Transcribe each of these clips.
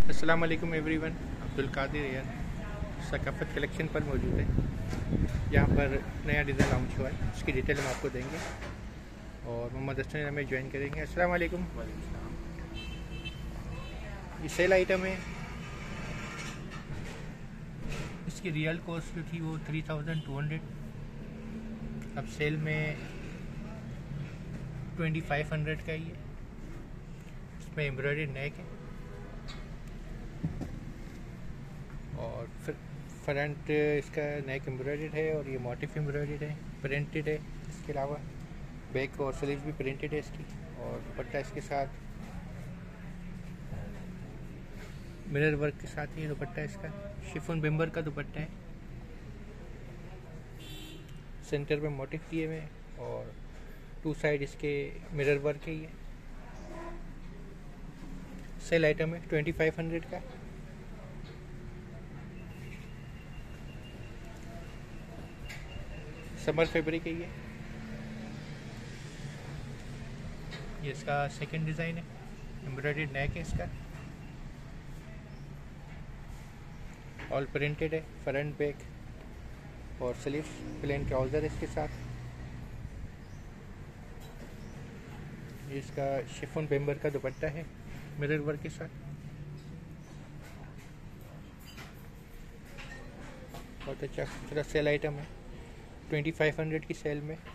अस्सलाम वालेकुम एवरीवन। अब्दुल कादिर यार सकाफत कलेक्शन पर मौजूद है। यहाँ पर नया डिज़ाइन लॉन्च हुआ है, इसकी डिटेल हम आपको देंगे और मोहम्मद हसन हमें ज्वाइन करेंगे। अस्सलाम वालेकुम। ये सेल आइटम है, इसकी रियल कॉस्ट जो थी वो 3200, अब सेल में 2500 का ही है। इसमें एम्ब्रॉयडरी नेक है और फिर फ्रंट इसका नेक एम्ब्रॉयडर्ड है और ये मोटिफ एम्ब्रॉयडर्ड है, प्रिंटेड है। इसके अलावा बैक और स्लीव भी प्रिंटेड है इसकी, और दुपट्टा इसके साथ मिरर वर्क के साथ ही दुपट्टा इसका शिफॉन बेम्बर का दुपट्टा है। सेंटर में मोटिफ दिए हुए और टू साइड इसके मिरर वर्क है। ये सेल आइटम है 2500 का। समर फैब्रिक है ये इसका सेकंड डिज़ाइन है, एम्ब्रॉयडर्ड नेक है इसका, ऑल प्रिंटेड है। फ्रंट बैक और स्लीव्स, प्लेन ट्राउज़र इसके साथ। ये इसका शिफॉन बेम्बर का दुपट्टा है मिरर वर्क के साथ। बहुत अच्छा खूबसूरत सेल आइटम है, 2500 की सेल में।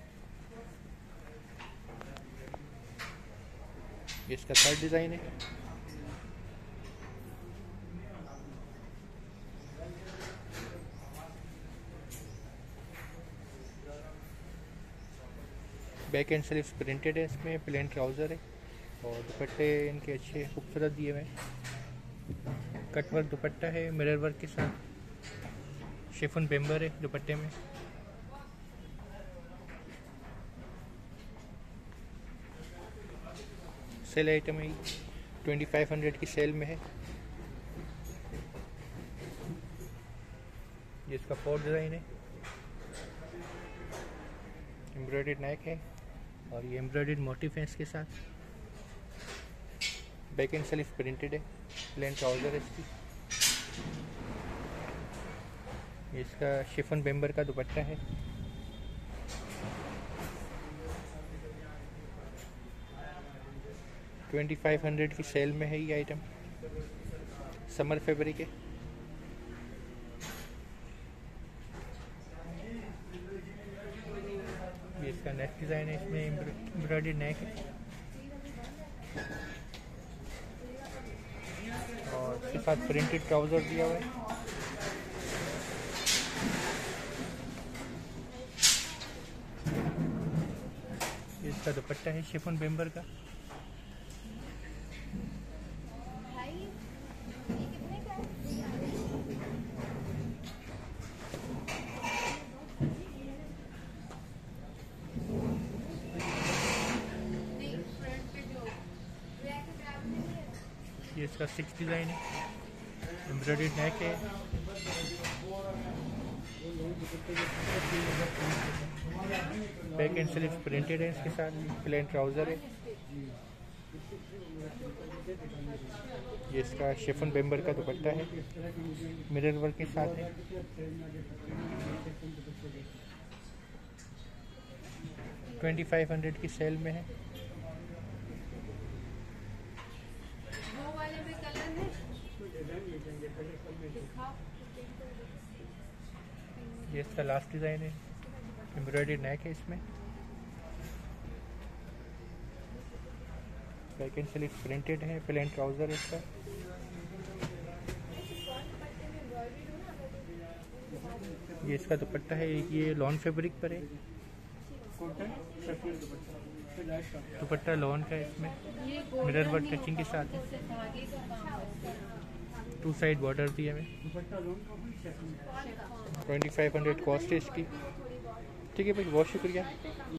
ये इसका थर्ड डिज़ाइन है। बैक एंड स्लीव्स प्रिंटेड है, इसमें प्लेन ट्राउज़र है और दुपट्टे इनके अच्छे खूबसूरत दिए हुए हैं। कट वर्क दुपट्टा है मिरर वर्क के साथ। शिफॉन बेम्बर है दुपट्टे में। सेल आइटम है, 2500 की सेल में है। ये इसका फोर्थ डिज़ाइन है, एम्ब्रॉयडर्ड नेक है और ये एम्ब्रॉयडर्ड मोटिफ है इसके साथ। बैक एंड स्लीव प्रिंटेड है, प्लेन ट्राउज़र है इसकी। ये इसका शिफॉन बेम्बर का दुपट्टा है। $2500 की सेल में है ये आइटम, समर फैब्रिक है। ये इसका नेक डिज़ाइन है, इसमें एम्ब्रॉयडर्ड नेक है और इसके साथ प्रिंटेड ट्राउज़र दिया हुआ है। ये इसका दुपट्टा है शिफॉन बेम्बर का। ये इसका सिक्स डिज़ाइन है, एम्ब्रॉयडर्ड नेक है। बैक एंड स्लीव्स प्रिंटेड है इसके साथ, प्लेन ट्राउज़र है। ये इसका शिफॉन बेम्बर का दुपट्टा है, मिरर वर्क के साथ है। $2500 की सेल में है। ये इसका लास्ट डिज़ाइन है, एम्ब्रॉयडर्ड नेक है इसमें। बैक एंड स्लीव प्रिंटेड है, प्लेन ट्राउज़र है इसका। ये इसका दुपट्टा है, ये लॉन फैब्रिक पर है। दुपट्टा लॉन का है, इसमें मिरर वर्क टचिंग के साथ है। टू साइड बॉर्डर दिए हमें। 2500 कॉस्ट है इसकी। ठीक है भाई, बहुत शुक्रिया।